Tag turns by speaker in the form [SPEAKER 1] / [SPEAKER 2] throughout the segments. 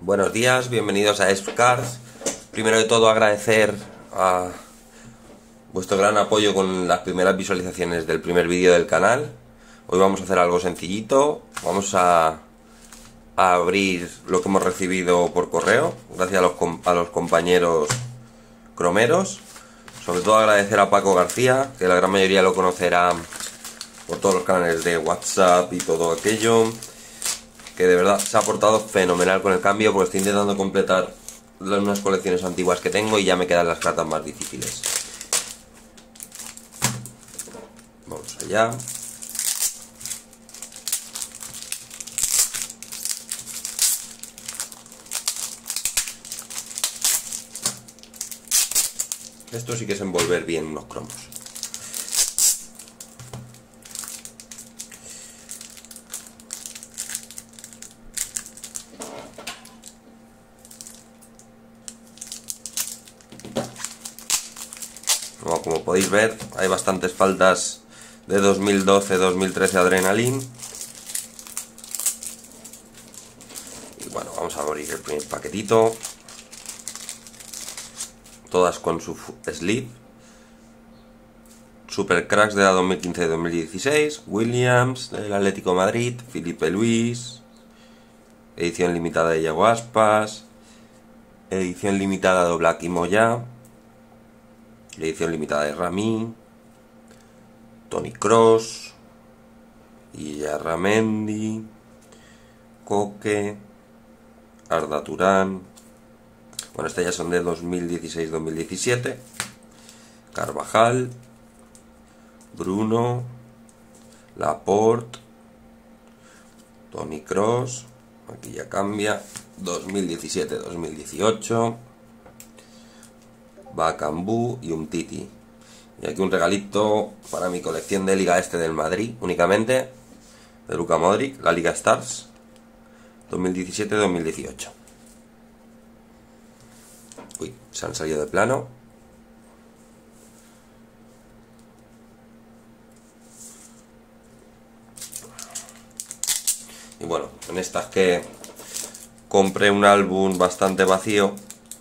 [SPEAKER 1] Buenos días, bienvenidos a Esfcars. Primero de todo agradecer a vuestro gran apoyo con las primeras visualizaciones del primer vídeo del canal. Hoy vamos a hacer algo sencillito, vamos a abrir lo que hemos recibido por correo, gracias a los compañeros cromeros. Sobre todo agradecer a Paco García, que la gran mayoría lo conocerá por todos los canales de WhatsApp y todo aquello, que de verdad se ha portado fenomenal con el cambio, porque estoy intentando completar unas colecciones antiguas que tengo y ya me quedan las cartas más difíciles. Vamos allá. Esto sí que es envolver bien unos cromos. Como podéis ver, hay bastantes faltas de 2012-2013 Adrenaline. Y bueno, vamos a abrir el primer paquetito. Todas con su sleeve. Super Cracks de la 2015-2016. Williams del Atlético de Madrid. Felipe Luis. Edición limitada de Yago Aspas. Edición limitada de Oblak y Moya. Edición limitada de Rami, Toni Kroos, Illarramendi, Koke, Arda Turán. Bueno, estas ya son de 2016-2017. Carvajal, Bruno, Laporte, Toni Kroos. Aquí ya cambia. 2017-2018. Bakambu y Umtiti. Y aquí un regalito para mi colección de Liga Este del Madrid, únicamente, de Luka Modric, la Liga Stars 2017-2018. Uy, se han salido de plano. Y bueno, en estas que compré un álbum bastante vacío.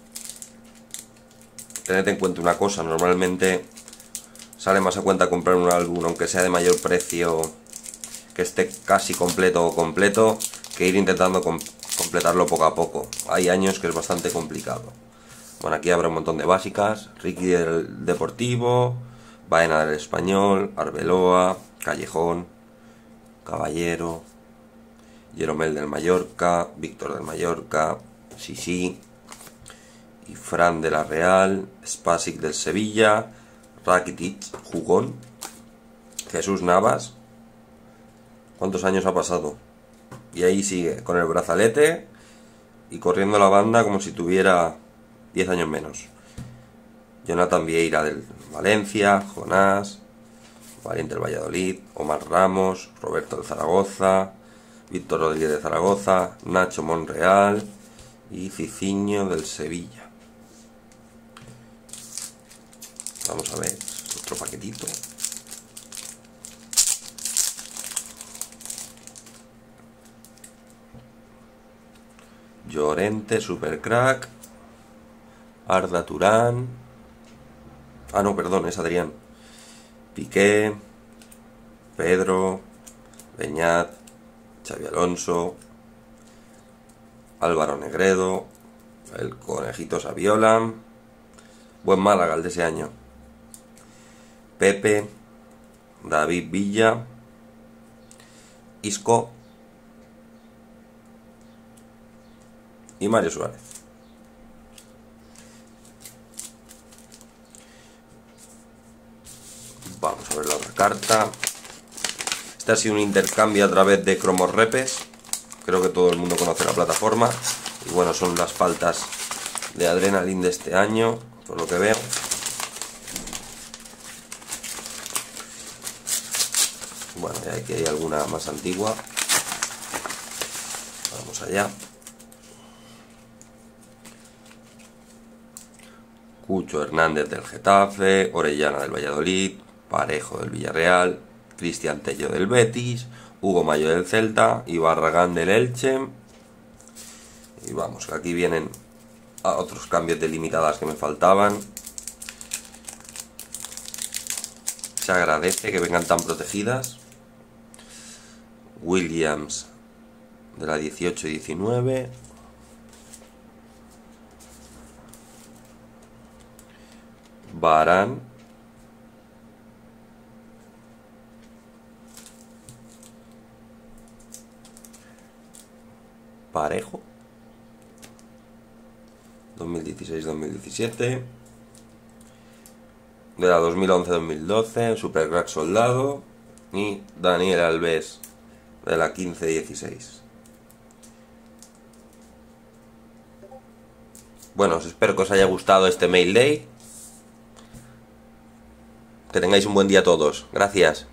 [SPEAKER 1] Tened en cuenta una cosa, normalmente sale más a cuenta comprar un álbum, aunque sea de mayor precio, que esté casi completo o completo, que ir intentando completarlo poco a poco. Hay años que es bastante complicado. Bueno, aquí habrá un montón de básicas. Ricky del Deportivo, Baena del Español, Arbeloa, Callejón, Caballero, Jeromel del Mallorca, Víctor del Mallorca, Sisi y Fran de la Real, Spasic del Sevilla, Rakitic, Jugón, Jesús Navas. ¿Cuántos años ha pasado? Y ahí sigue, con el brazalete y corriendo la banda como si tuviera 10 años menos. Jonathan Vieira del Valencia, Jonás, Valiente del Valladolid, Omar Ramos, Roberto del Zaragoza, Víctor Rodríguez de Zaragoza, Nacho Monreal y Cicinho del Sevilla. Vamos a ver otro paquetito. Llorente, Super Crack, Arda Turán. Ah, no, perdón, es Adrián. Piqué, Pedro, Beñat, Xavi Alonso, Álvaro Negredo, el Conejito Saviola. Buen Málaga el de ese año. Pepe, David Villa, Isco y Mario Suárez. Vamos a ver la otra carta. Este ha sido un intercambio a través de Cromos Repes. Creo que todo el mundo conoce la plataforma. Y bueno, son las faltas de Adrenaline de este año, por lo que veo. Bueno, y aquí hay alguna más antigua. Vamos allá. Cucho Hernández del Getafe, Orellana del Valladolid, Parejo del Villarreal, Cristian Tello del Betis, Hugo Mayo del Celta y Barragán del Elche. Y vamos, aquí vienen otros cambios de limitadas que me faltaban. Se agradece que vengan tan protegidas. Williams de la 18 y 19. Varane. Parejo. 2016-2017. De la 2011-2012, Supercrack Soldado. Y Daniel Alves de la 15-16. Bueno, espero que os haya gustado este Mail Day. Que tengáis un buen día todos. Gracias.